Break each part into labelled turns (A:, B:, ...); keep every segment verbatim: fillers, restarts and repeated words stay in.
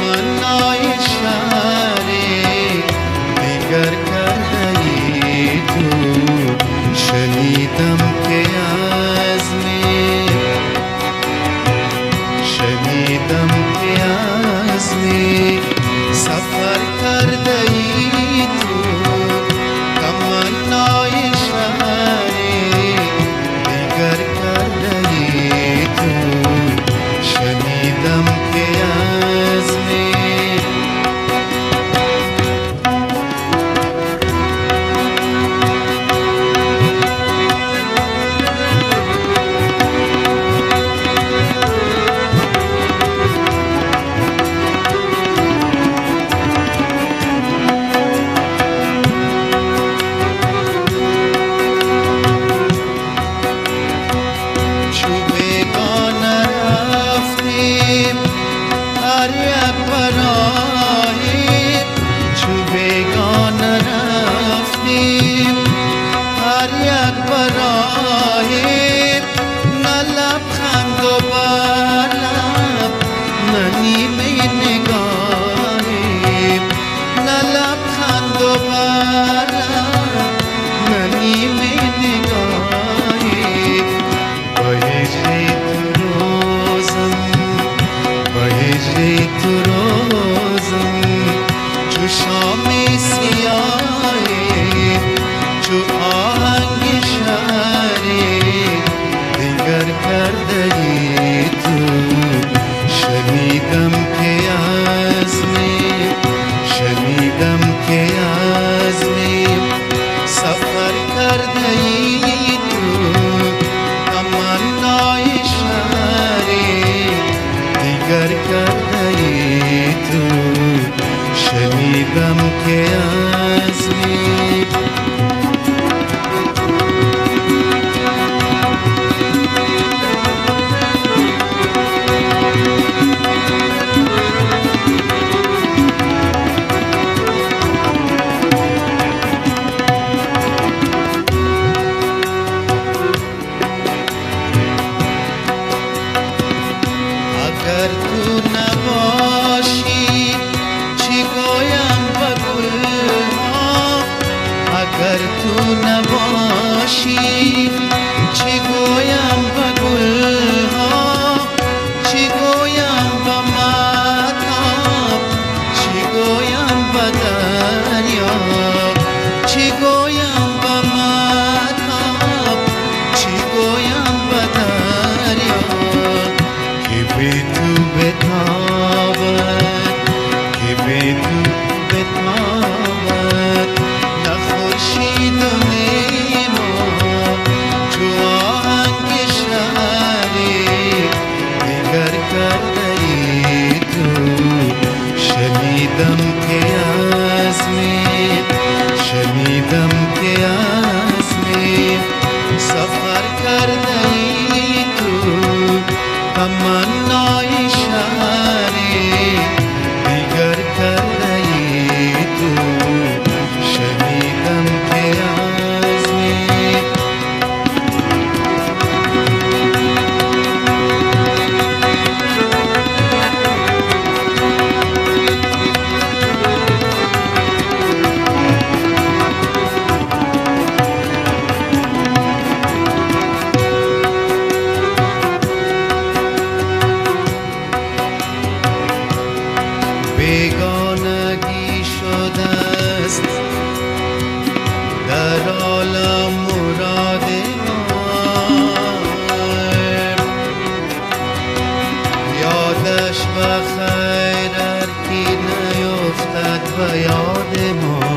A: تمنای شهر دیگر کرده ای تو. شنیدم که از می شنیدم که از می سفر کرده ای تو. تمنای شهر دیگر کرده ای تو. شنیدم که از می شنیدم که از می اگر تو نباشی چی گویم به گلها. اگر تو نباشی چی گویم به گلها. چی گویم به مهتاب، چی گویم به دریا. چی گویم به مهتاب، چی گویم به دریا. که بی تو بتابد، که بی تو بتابد نه خورشید و نه ماه. چو آهنگ شهری دیگر کرده ای تو. شنیدم که از می شنیدم که از می سفر کرده ای تو. تمنای شهری دیگر کرده ای تو. شنیدم که از می بیگانگی شده است در عالم مراد ما. یادش بخیر هر کی نیفتد به یاد ما.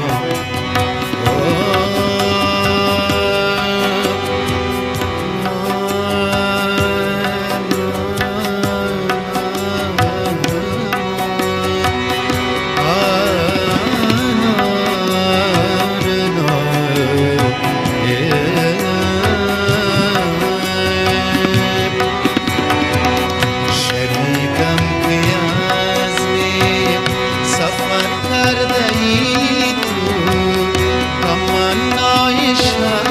A: کرده ای تو. تمنای شهر